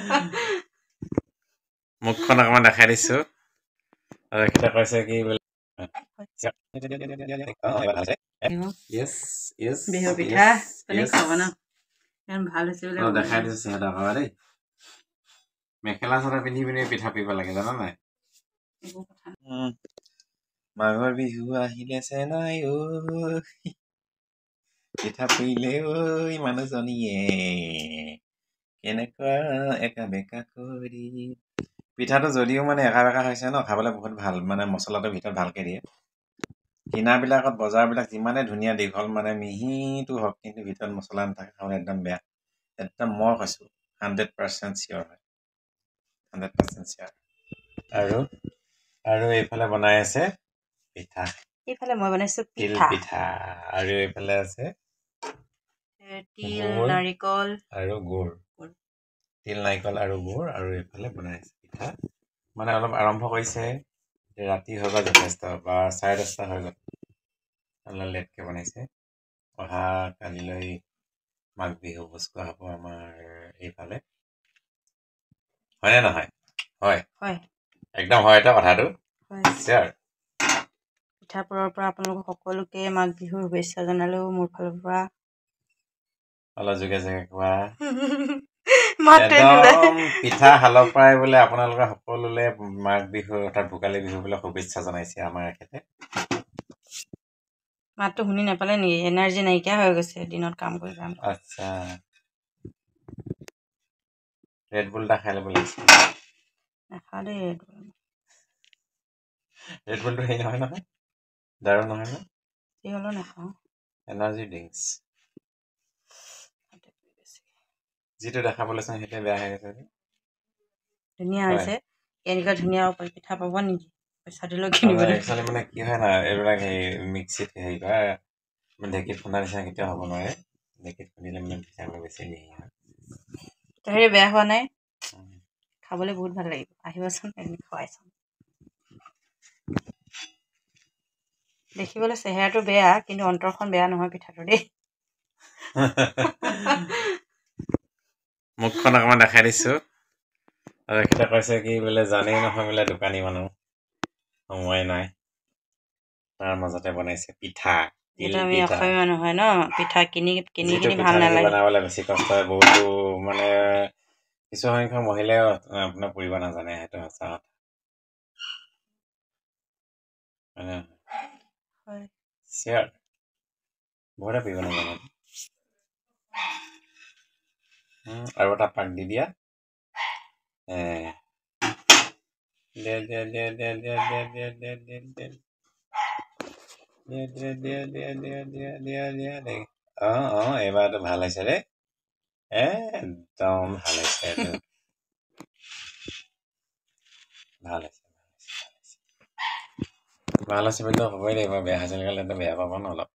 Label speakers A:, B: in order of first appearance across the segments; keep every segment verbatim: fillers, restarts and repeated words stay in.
A: মুখখন অকমান দেখাই দিছো আৰু এখেতে কৈছে কি বোলে yes yes
B: বিহু পিঠা তুমি
A: yes
B: খাব ন ইমান ভাল হৈছে বোলে
A: অ দেখাই দিছো সিহঁতক আকৌ দেই মেখেলা চাদৰ পিন্ধি পিনি পিঠা পিব লাগে জানা নাই মাঘৰ বিহু আহিলে আছে নাই ঐ পিঠা পুৰিলে ঐ মানুহজনীয়ে কেনেকুৱা একা বেকা কৰি পিঠাটো যদিও মানে একা বেকা হৈছে ন খাবলৈ বহুত ভাল মানে মছলাটোৰ ভিতৰত ভালকে দিয়ে কিনাবিলাকত বজাৰবিলাক যিমানে ধুনীয়া দীঘল মানে মিহিটো হওক কিন্তু ভিতৰত মছলা নাথাকে খাবলৈ একদম বেয়া একদম মই কৈছোঁ হাণ্ড্ৰেড পাৰ্চেণ্ট চিয়'ৰ হয় হাণ্ড্ৰেড পাৰ্চেণ্ট চিয়'ৰ আৰু আৰু এইফালে বনাই আছে পিঠা
B: এইফালে মই বনাইছো
A: তিল
B: পিঠা
A: পিঠা আৰু এইফালে আছে
B: তিল নাৰিকল
A: আৰু গুড় তিল নাৰিকল আৰু গুড় আৰু এইফালে বনাই আছে পিঠা মানে অলপ আৰম্ভ কৰিছে ৰাতি হৈ গ'ল যথেষ্ট বা চাৰে দহটা হৈ গ'ল অলপ লেটকৈ বনাইছে অহা কালিলৈ মাঘ বিহু ভোজ খোৱা হ'ব আমাৰ এইফালে হয়নে নহয় হয়
B: হয়
A: একদম হয় এটা কথাটো
B: হয়
A: চিয়'ৰ
B: পিঠাপুৰৰ পৰা আপোনালোক সকলোকে মাঘ বিহুৰ শুভেচ্ছা জনালো মোৰ ফালৰ পৰা
A: অলপ যোগে যোগে কোৱা
B: মাতে
A: একদম পিঠা শালৰ পৰাই বোলে আপোনালোকে সকলোলে মাঘ বিহু অৰ্থাৎ ভোগালী বিহু বোলে শুভেচ্ছা জনাইছে আমাৰ এখেতে
B: মাতটো শুনি নাপালে নেকি এনাৰ্জি নাইকিয়া হৈ গৈছে দিনত কাম কৰি কাম
A: আচ্ছা ৰেড বুল এটা খাই ল'ব লাগিছিল
B: নাখাওঁ দেই
A: ৰেড বুলটো হেৰি নহয় নহয় দাৰু নহয় ন
B: যি হ'লেও নাখাওঁ
A: এনাৰ্জি ড্ৰিংকছ যিটো দেখাবলৈ চাওঁ সেইটোৱে বেয়া হৈ গৈছে
B: ধুনীয়া হৈছে এনেকুৱা ধুনীয়া পিঠা পাব নেকি পইচা দিলেও কিনিব
A: একচুৱেলি মানে কি হয় না এইবিলাক হেৰি মিক্সিত হেৰি কৰা ঢেঁকীত খুন্দা নিচিনা কেতিয়াও হ'ব নোৱাৰে ঢেঁকীত খুন্দিলে মানে পিঠাবোৰ বেছি মিহি হয়
B: হেৰি বেয়া হোৱা নাই খাবলৈ বহুত ভাল লাগিব আহিবচোন এদিন খুৱাই চাম দেখিবলৈ চেহেৰাটো বেয়া কিন্তু অন্তৰখন বেয়া নহয় পিঠাটো দেই
A: মুখখন অকমান দেখাই দিছো আৰু এখেতে কৈছে কি বোলে জানেই নহয় বোলে দোকানী মানুহ সময় নাই তাৰ মাজতে বনাইছে পিঠা
B: যিটো আমি অসমীয়া মানুহ হয় ন পিঠা কিনি কিনি
A: যিটো
B: কিনি
A: পিঠা
B: ভাল
A: নেকি
B: নালাগে
A: বনাবলৈ বেছি কষ্ট হয় বহুতো মানে কিছু সংখ্যক মহিলাই আপোনাৰ পুৰিব নাজানে সেইটো সঁচা কথা
B: হয়
A: চিয়'ৰ বহুতে পুৰিব নাজানে আৰু এটা পাক দি দিয়া দে দে দে দে দে দে দে দে দে দে দিয়া দিয়া দিয়া দিয়া দিয়া দিয়া দিয়া দে অঁ অঁ এইবাৰটো ভাল হৈছে দেই একদম ভাল হৈছে এইটো ভাল হৈছে ভাল হৈছে বুলিতো হ'বই লাগিব বেয়া হৈছে গ'লেতো বেয়া পাব ন অলপ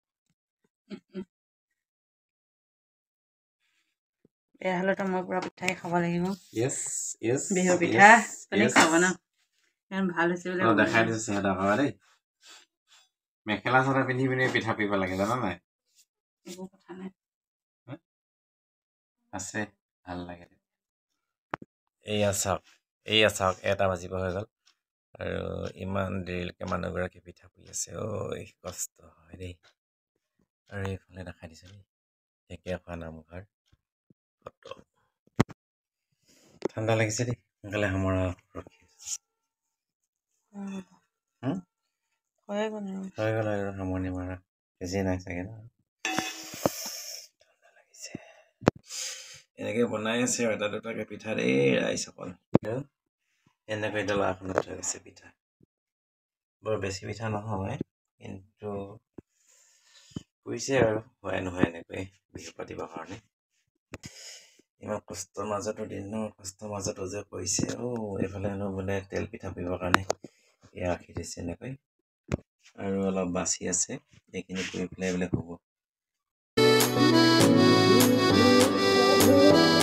B: বেয়া হ'লেতো মই পুৰা পিঠাই খাব লাগিব
A: য়েছ য়েছ
B: বিহু পিঠা তুমি খাব ন ইমান ভাল হৈছে বোলে
A: দেখাই দিছো সিহঁতক আকৌ দেই মেখেলা চাদৰ পিন্ধি পিনি পিঠা পিব লাগে জানা নাই
B: একো কথা নাই
A: আছে ভাল লাগে এইয়া চাওক এইয়া চাওক এটা বাজিব হৈ গ'ল আৰু ইমান দেৰিলৈকে মানুহগৰাকী পিঠা পুৰি আছে ঐ কষ্ট হয় দেই আৰু এইফালে দেখাই দিছোঁ দেই ঢেকীয়াখোৱা নামঘৰ ফটো ঠাণ্ডা লাগিছে দেই সোনকালে সামৰা ৰখি হৈ গ'ল আৰু সামৰণি মাৰা বেছি নাই চাগে ন ঠাণ্ডা লাগিছে এনেকে বনাই আছে আৰু এটা দুটাকে পিঠা দেই ৰাইজ অকল এনেকৈ ডলাখনত থৈ আছে পিঠা বৰ বেছি পিঠা নহয় কিন্তু পুৰিছে আৰু হোৱাই নহয় এনেকৈ বিহু পাতিবৰ কাৰণে ইমান কষ্টৰ মাজতো দিনৰ কষ্টৰ মাজতো যে কৰিছে অ এইফালে হেনো বোলে তেল পিঠা পুৰিবৰ কাৰণে এয়া ৰাখি দিছে এনেকৈ আৰু অলপ বাচি আছে এইখিনি পুৰি পেলাই বোলে হ'ব